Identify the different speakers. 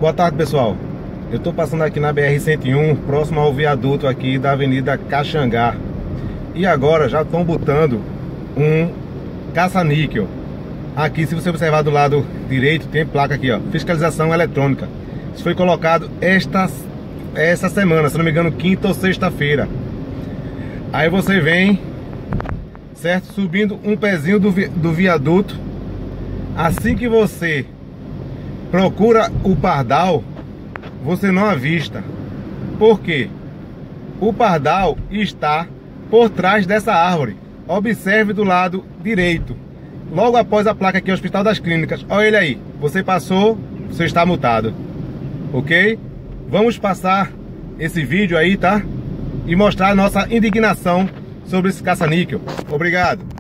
Speaker 1: Boa tarde, pessoal. Eu estou passando aqui na BR-101, próximo ao viaduto aqui da Avenida Caxangá. E agora já estão botando um caça-níquel. Aqui, se você observar do lado direito, tem placa aqui, ó, fiscalização eletrônica. Isso foi colocado essa semana, se não me engano, quinta ou sexta-feira. Aí você vem, certo? Subindo um pezinho do viaduto. Assim que você procura o pardal, você não avista. Por quê? O pardal está por trás dessa árvore. Observe do lado direito. Logo após a placa aqui, Hospital das Clínicas. Olha ele aí. Você passou, você está multado. Ok? Vamos passar esse vídeo aí, tá? E mostrar a nossa indignação sobre esse caça-níquel. Obrigado.